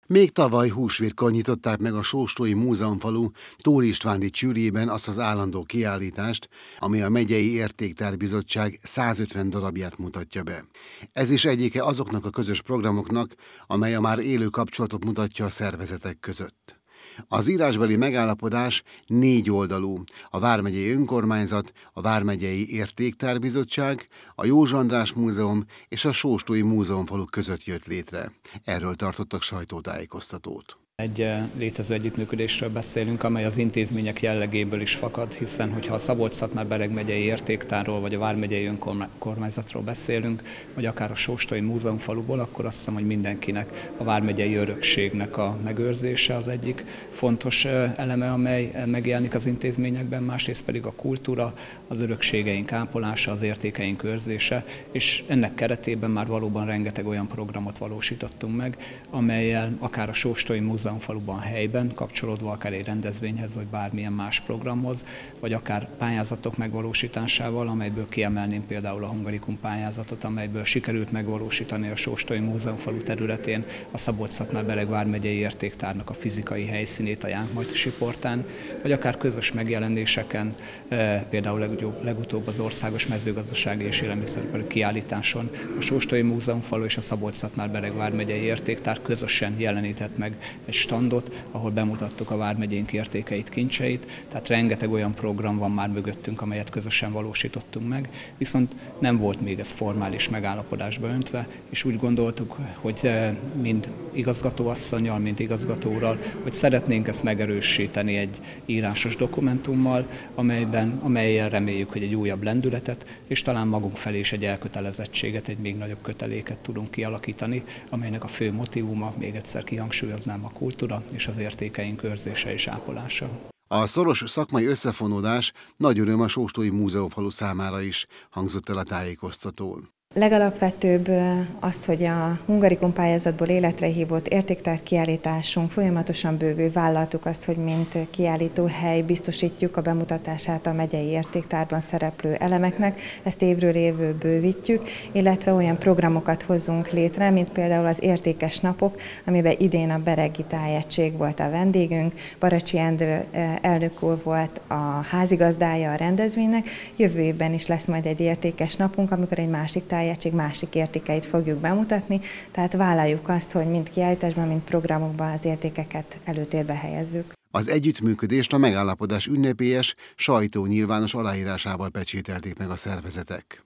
Még tavaly húsvétkor nyitották meg a Sóstói Múzeumfalu Tóth Istváni Csűrjében azt az állandó kiállítást, ami a Megyei Értéktárbizottság 150 darabját mutatja be. Ez is egyike azoknak a közös programoknak, amely a már élő kapcsolatot mutatja a szervezetek között. Az írásbeli megállapodás 4 oldalú. A Vármegyei Önkormányzat, a Vármegyei Értéktárbizottság, a József András Múzeum és a Sóstói Múzeumfalu között jött létre. Erről tartottak sajtótájékoztatót. Egy létező együttműködésről beszélünk, amely az intézmények jellegéből is fakad, hiszen hogyha a Szabolcs-Szatmár-Bereg megyei értéktárról, vagy a Vármegyei Önkormányzatról beszélünk, vagy akár a Sóstói Múzeumfaluból, akkor azt hiszem, hogy mindenkinek a vármegyei örökségnek a megőrzése az egyik fontos eleme, amely megjelenik az intézményekben, másrészt pedig a kultúra, az örökségeink ápolása, az értékeink őrzése, és ennek keretében már valóban rengeteg olyan programot valósítottunk meg, amellyel akár a Sóstói Múzeumfaluban helyben, kapcsolódva akár egy rendezvényhez, vagy bármilyen más programhoz, vagy akár pályázatok megvalósításával, amelyből kiemelném például a Hungarikum pályázatot, amelyből sikerült megvalósítani a Sóstói Múzeumfalu területén a Szabolcs-Szatmár-Bereg vármegyei értéktárnak a fizikai helyszínét a Jánkmajtisi portán, vagy akár közös megjelenéseken, például legutóbb az Országos Mezőgazdasági és Élelmiszeripari Kiállításon a Sóstói Múzeumfalu és a Szabolcs-Szatmár-Bereg vármegyei értéktár közösen jelenített meg egy standot, ahol bemutattuk a vármegyénk értékeit, kincseit, tehát rengeteg olyan program van már mögöttünk, amelyet közösen valósítottunk meg, viszont nem volt még ez formális megállapodásba öntve, és úgy gondoltuk, hogy mind igazgatóasszonnyal, mind igazgatóral, hogy szeretnénk ezt megerősíteni egy írásos dokumentummal, amellyel reméljük, hogy egy újabb lendületet, és talán magunk felé is egy elkötelezettséget, egy még nagyobb köteléket tudunk kialakítani, amelynek a fő motívuma, még egyszer kihangsúlyoznám, a kultúra és az értékeink őrzése és ápolása. A szoros szakmai összefonódás nagy öröm a Sóstói Múzeumfalu számára is, hangzott el a tájékoztatón. Legalapvetőbb az, hogy a Hungarikum pályázatból életre hívott értéktárkiállításunk folyamatosan bővül, vállaltuk azt, hogy mint kiállítóhely biztosítjuk a bemutatását a megyei értéktárban szereplő elemeknek, ezt évről évről bővítjük, illetve olyan programokat hozzunk létre, mint például az Értékes Napok, amiben idén a Beregi Tájegység volt a vendégünk, Baracsi Endre elnök úr volt a házigazdája a rendezvénynek, jövő évben is lesz majd egy Értékes Napunk, amikor egy másik tájegység másik értékeit fogjuk bemutatni, tehát vállaljuk azt, hogy mind kiállításban, mind programokban az értékeket előtérbe helyezzük. Az együttműködést a megállapodás ünnepélyes, sajtónyilvános aláírásával pecsételték meg a szervezetek.